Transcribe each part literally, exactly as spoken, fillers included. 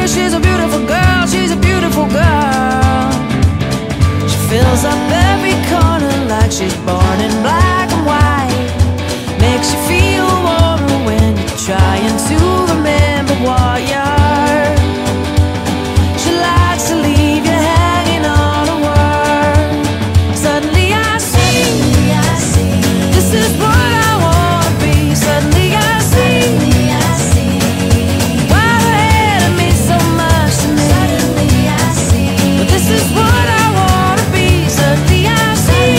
she's a beautiful girl, she's a beautiful girl. She fills up every corner like she's born in black and white. Makes you feel warmer when you're trying to remember what you are. She likes to leave you hanging on a word. Suddenly I see, this is what I wanna be. Suddenly I see, why the hell it means so much to me. But this is what I wanna be. Suddenly I see,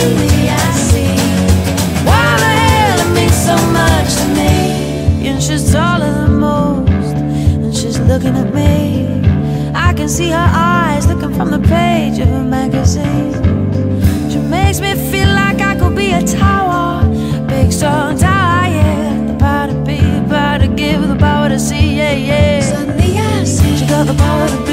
why the hell it means so much to me. And she's taller than most, and she's looking at me. I can see her eyes looking from the page of a magazine. She makes me feel like I could be a tower, big strong tower, yeah. The power to be, the power to give, the power to see, yeah, yeah. Suddenly I see she got the power to